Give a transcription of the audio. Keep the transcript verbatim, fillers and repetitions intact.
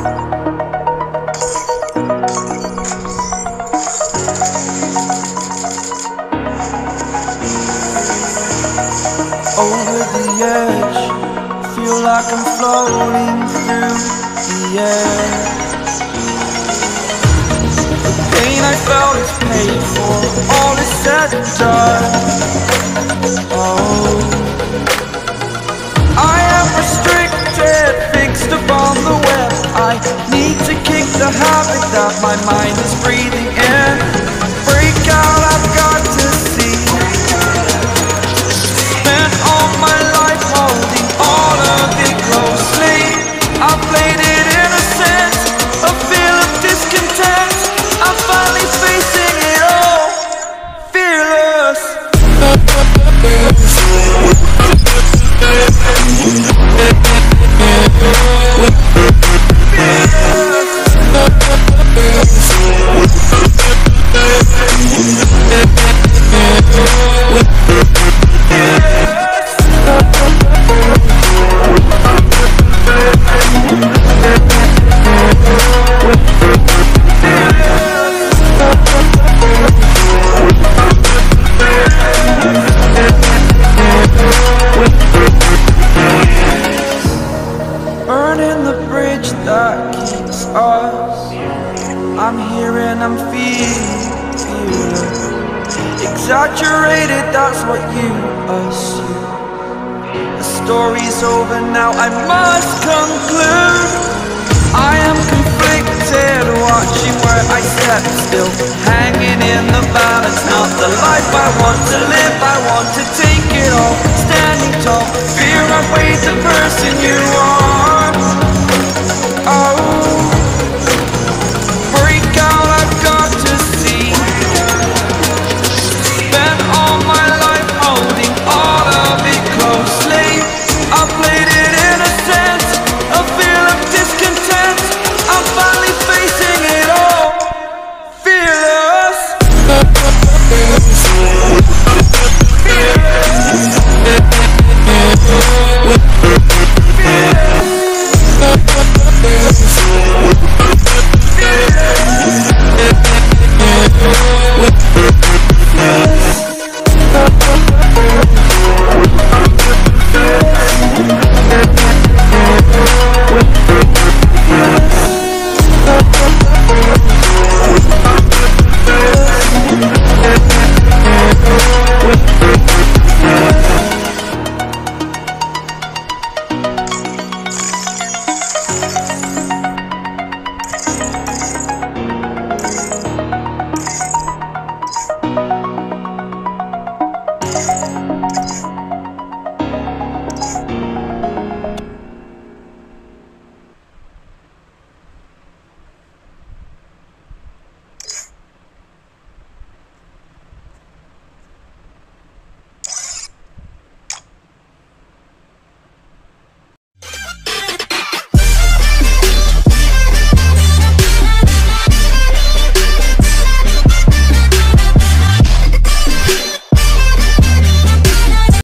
Over the edge, feel like I'm floating through the air. The pain I felt is paid for, all is said and done. Oh, I am restricted, fixed upon the web. I need to kick the habit that my mind is breathing in. Break out, I've got to see. Spent all my life holding all of it closely. I played it innocent, a feel of discontent. I'm finally facing it all, fearless. Burning the bridge that keeps us. I'm here and I'm feeling, feeling exaggerated, that's what you assume. The story's over now, I must conclude. I am conflicted, watching where I step still, hanging in the balance, not the life I want to live.